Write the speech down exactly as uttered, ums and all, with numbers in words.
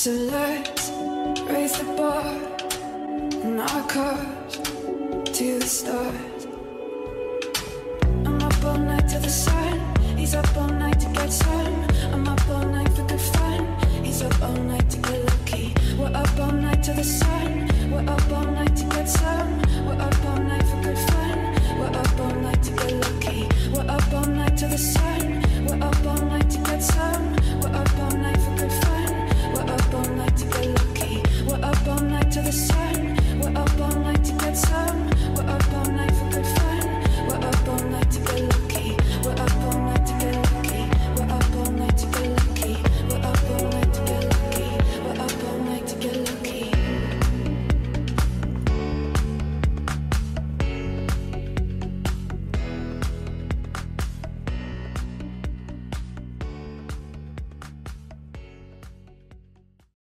So let's raise the bar and our cups to the stars. I'm up all night to the sun, he's up all night to get some.